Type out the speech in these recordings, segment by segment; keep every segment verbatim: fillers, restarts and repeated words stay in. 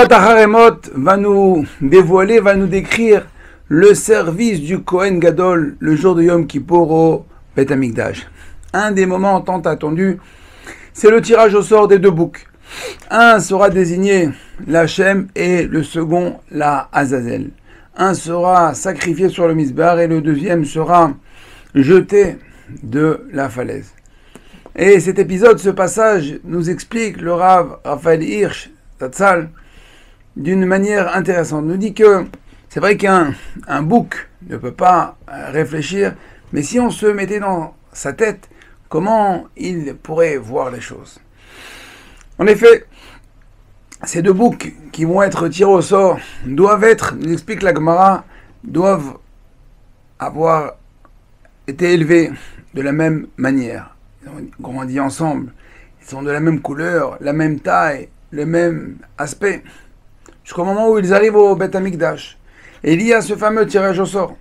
Sefirat HaHaremot va nous dévoiler, va nous décrire le service du Kohen Gadol le jour de Yom Kippour au Beth Amikdash. Un des moments tant attendus, c'est le tirage au sort des deux boucs. Un sera désigné l'Hachem et le second la Azazel. Un sera sacrifié sur le Misbar et le deuxième sera jeté de la falaise. Et cet épisode, ce passage, nous explique le Rav Raphaël Hirsch, Tatzal, d'une manière intéressante. Il nous dit que c'est vrai qu'un un bouc ne peut pas réfléchir, mais si on se mettait dans sa tête, comment il pourrait voir les choses. En effet, ces deux boucs qui vont être tirés au sort doivent être, nous explique la Gemara, doivent avoir été élevés de la même manière. Ils ont grandi ensemble, ils sont de la même couleur, la même taille, le même aspect, jusqu'au moment où ils arrivent au Beth Amikdash. Et il y a ce fameux tirage au sort.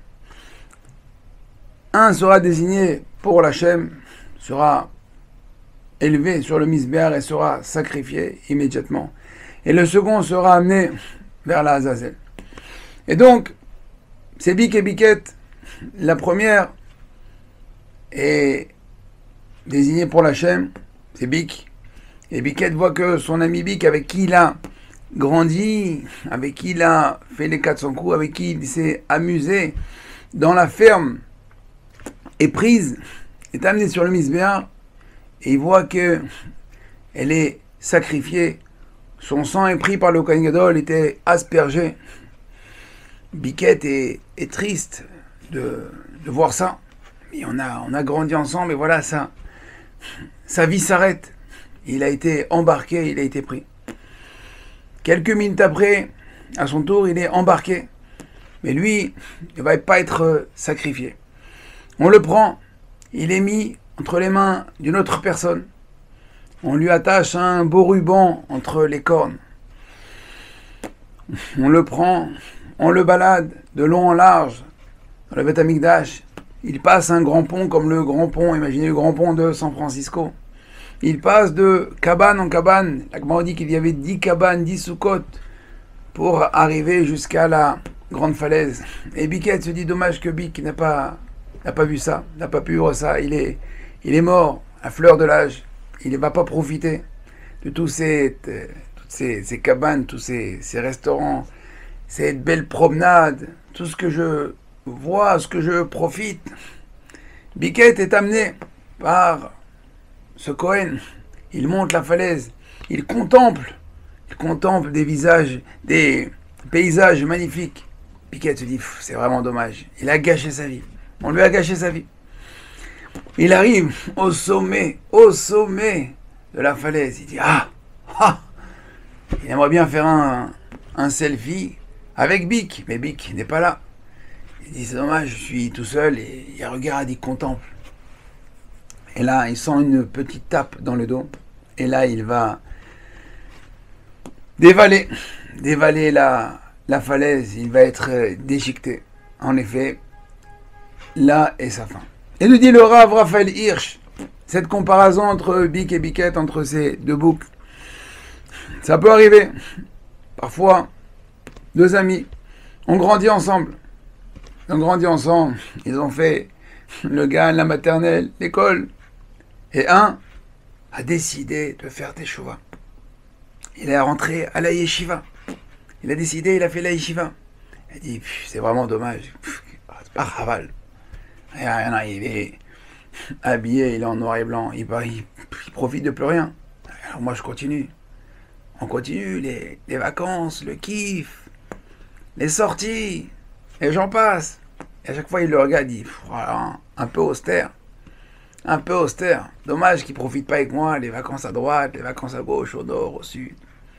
Un sera désigné pour l'Hachem, sera élevé sur le Misbéar et sera sacrifié immédiatement. Et le second sera amené vers la Azazel. Et donc, c'est Bik et Biket. La première est désignée pour l'Hachem, c'est Bik. Et Biket voit que son ami Bik, avec qui il a grandi, avec qui il a fait les quatre cents coups, avec qui il s'est amusé dans la ferme, est prise, est amenée sur le Misbéar, et il voit que elle est sacrifiée. Son sang est pris par le Kohen Gadol, était aspergé. Biket est, est triste de, de voir ça. Et on a, on a grandi ensemble, et voilà, ça, sa vie s'arrête. Il a été embarqué, il a été pris. Quelques minutes après, à son tour, il est embarqué. Mais lui, il ne va pas être sacrifié. On le prend, il est mis entre les mains d'une autre personne. On lui attache un beau ruban entre les cornes. On le prend, on le balade de long en large dans le Beth Amikdash. Il passe un grand pont comme le grand pont, imaginez le grand pont de San Francisco. Il passe de cabane en cabane. La Gemara dit qu'il y avait dix cabanes, dix soukot pour arriver jusqu'à la grande falaise. Et Biket se dit dommage que Bik n'a pas, n'a pas vu ça, n'a pas pu voir ça. Il est, il est mort à fleur de l'âge. Il ne va pas profiter de tous ces, toutes ces, ces cabanes, tous ces, ces restaurants, cette belle promenade, tout ce que je vois, ce que je profite. Biket est amené par ce Kohen. Il monte la falaise, il contemple, il contemple des visages, des paysages magnifiques. Biket se dit, c'est vraiment dommage, il a gâché sa vie, on lui a gâché sa vie. Il arrive au sommet, au sommet de la falaise. Il dit, ah, ah, il aimerait bien faire un, un selfie avec Bik, mais Bik n'est pas là. Il dit, c'est dommage, je suis tout seul, et il regarde, il contemple. Et là, il sent une petite tape dans le dos, et là, il va dévaler, dévaler la, la falaise, il va être déchiqueté. En effet, là est sa fin. Et nous dit le Rav Raphaël Hirsch, cette comparaison entre Bik et Biket, entre ces deux boucs, ça peut arriver. Parfois, deux amis ont grandi ensemble. Ils ont grandi ensemble, ils ont fait le gars, la maternelle, l'école. Et un a décidé de faire des teshuva. Il est rentré à la yeshiva. Il a décidé, il a fait la yeshiva. Il a dit, c'est vraiment dommage. C'est pas raval. Il est habillé, il est en noir et blanc, il, il, il profite de plus rien. Alors moi je continue. On continue, les, les vacances, le kiff, les sorties, et j'en passe. Et à chaque fois il le regarde, il dit, voilà, un peu austère. Un peu austère. Dommage qu'il ne profite pas avec moi, les vacances à droite, les vacances à gauche, au nord, au sud.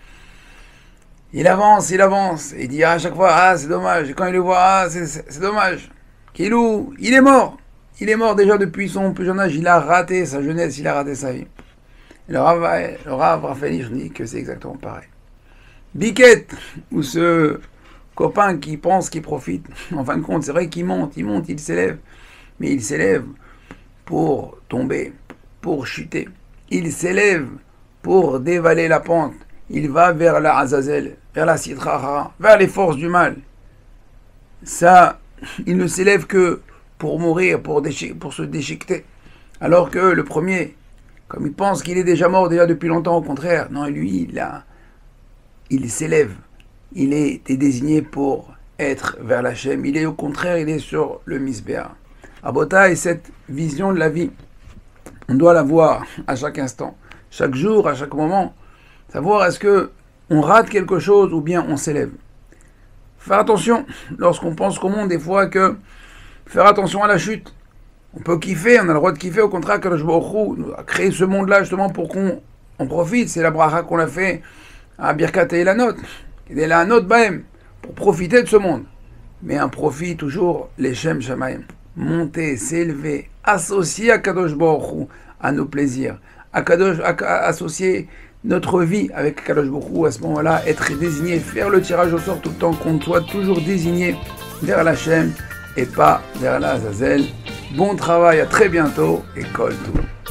Il avance, il avance. Et il dit à chaque fois, ah c'est dommage. Et quand il le voit, ah c'est, c'est, c'est dommage. Kilou, il est mort. Il est mort déjà depuis son plus jeune âge. Il a raté sa jeunesse, il a raté sa vie. Et le Rav, le Rav Raphaël Hirsch dit que c'est exactement pareil. Biket, ou ce copain qui pense qu'il profite, en fin de compte, c'est vrai qu'il monte, il monte, il s'élève. Mais il s'élève pour tomber, pour chuter. Il s'élève pour dévaler la pente. Il va vers la Azazel, vers la Sitra, vers les forces du mal. Ça, il ne s'élève que pour mourir, pour, pour se déchiqueter. Alors que le premier, comme il pense qu'il est déjà mort déjà depuis longtemps, au contraire, non, lui, il, a, il s'élève. Il est désigné pour être vers l'Hachem. Il est au contraire, il est sur le Misbéa. Abota et cette vision de la vie, on doit la voir à chaque instant, chaque jour, à chaque moment. Savoir est-ce que on rate quelque chose ou bien on s'élève. Faire attention lorsqu'on pense qu'au monde, des fois, que faire attention à la chute. On peut kiffer, on a le droit de kiffer, au contraire, que le Baruch Hu a créé ce monde-là justement pour qu'on en profite. C'est la bracha qu'on a fait à Birkat et la note. Il est là un autre bahem pour profiter de ce monde. Mais un profit toujours, les Shem Shamayim. Monter, s'élever, associer à Kadosh Baruch Hu à nos plaisirs, à Kadosh, à, à associer notre vie avec Kadosh Baruch Hu, à ce moment-là, être désigné, faire le tirage au sort tout le temps, qu'on soit toujours désigné vers la Shem et pas vers la Azazel. Bon travail, à très bientôt et Kol Tov.